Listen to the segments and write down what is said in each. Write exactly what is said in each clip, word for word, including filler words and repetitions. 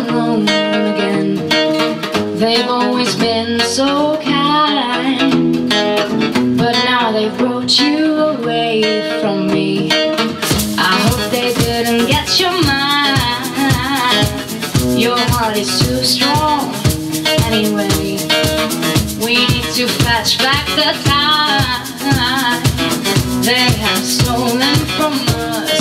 alone again. They've always been so kind, but now they've brought you away from me. I hope they didn't get your mind. Your heart is too strong anyway. We need to fetch back the time they have stolen from us.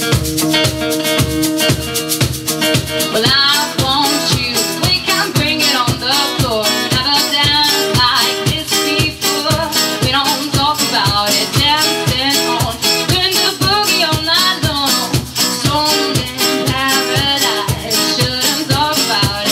Well, I want you, we can bring it on the floor. Never dance like this before. We don't talk about it, dancing on. Doing the boogie all night long. Stoned in paradise, shouldn't talk about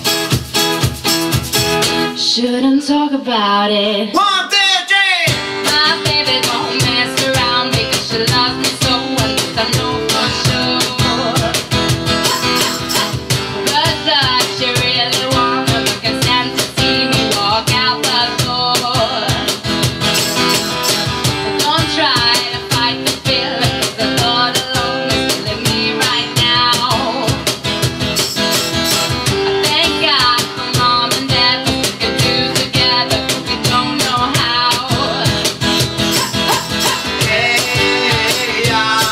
it. Shouldn't talk about it. One, two, three. My baby don't mess around because she loves me so. At least I know for sure. But does she really wanna look and stand to see me walk out the door? Don't try to fight the feeling, 'cause the thought alone is killing me right now. I thank God for mom and dad for sticking two together, 'cause we don't know how. Hey, yeah.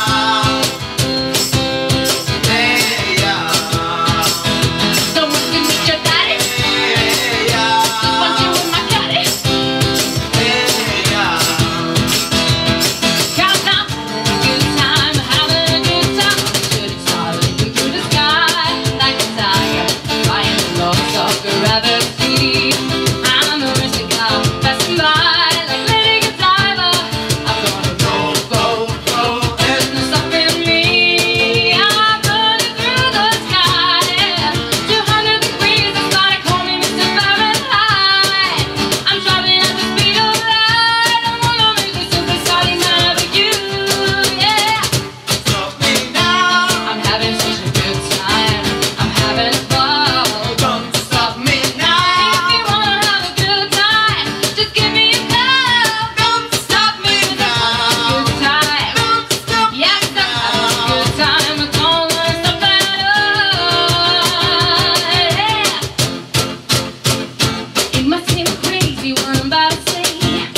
Hey, yeah. Don't want to meet your daddy, Hey, yeah. want you with my daddy. Hey, yeah. Count down, having a good time, having a good time. Shooting star leaping through the sky like a tiger, flying the lost of gravity. I'm a risky guy, passing by like Lady Godiva. I'm gonna go, go, go. There's no stopping me. I'm running through the sky, two hundred degrees. It's like holding Mister Fahrenheit. I'm driving at the speed of light. I'm gonna make this superstar tonight with you, yeah. Stop me now. I'm having such a good time. I'm having a ball. Don't stop me If now. you wanna have a good time, just give me a call. Don't stop me now. Good time. Don't stop me Yes, I'm having a good time. I don't wanna stop at all. Yeah. It must seem crazy what I'm about to say.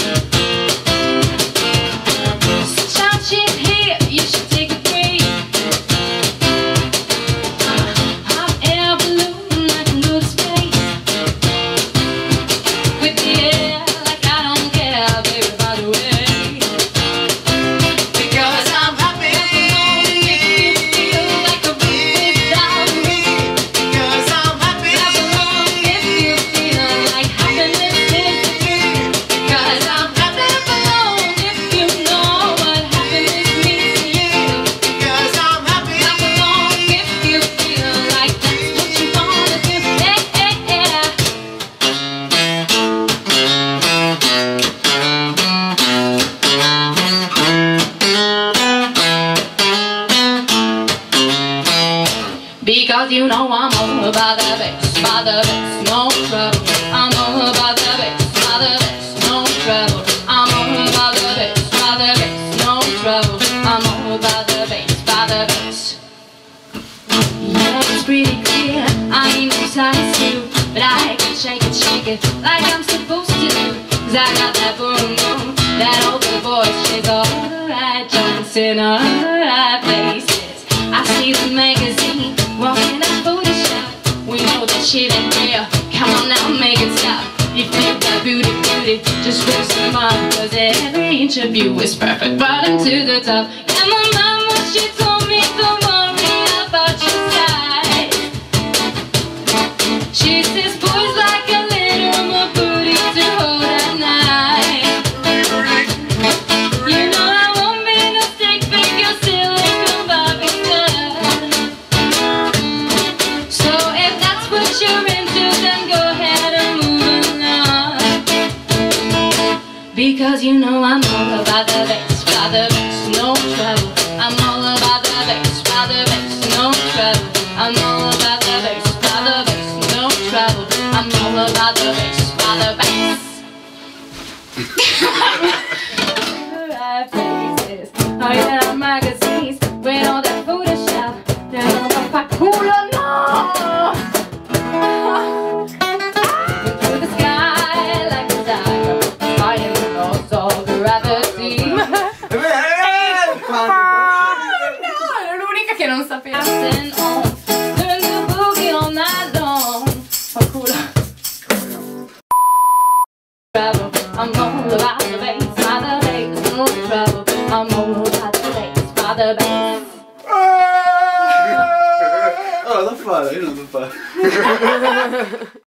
Sunshine, she's here. You should take a break. Hot air balloon, I can go to space. With the air, like I don't care, baby, by the way. Because I'm happy. Feel like a roof without me. Because I'm happy. Clap along if you feel like happiness is the key. Because I'm happy alone if you know what happiness means to you. Because I'm happy. Clap along if you feel like that's what you wanna do. Yeah, yeah, yeah. Because you know I'm all about the bass, by the bass, no trouble. I'm all about the bass, by the bass, no trouble. I'm all about the bass, by the bass, no trouble. I'm all about the bass, by the bass. Yeah, it's pretty clear, I ain't no size two, but I can shake it, shake it like I'm supposed to do. 'Cause I got that boom boom, that old voice, she's all the right joints in all the right places. I see the magazine, walking that Photoshop. We know that shit ain't real, come on now, make it stop. You feel that beauty, beauty, just raise them up. 'Cause every inch of you is perfect, bottom to the top. Yeah, my mama, she told me don't worry about your size. She says boys like a little more booty to hold at night. You know I won't be no stick figure, silicone Barbie girl. So if that's what you're into, then go ahead and move along. Because you know I'm all about the bass, by the bass, no trouble. I'm all about the bass, by the bass, no trouble. I'm all about the bass, by the bass, no trouble. I'm all about the bass, by the bass. Right places. Oh yeah, magazines with all that Photoshop. They're all cool, no. Dancing on, learn the boogie all night long. Oh, cool. Travel, I'm all about the bass, by the bass. No trouble, I'm all about the bass, by the bass. Oh, I love fun. I love fun.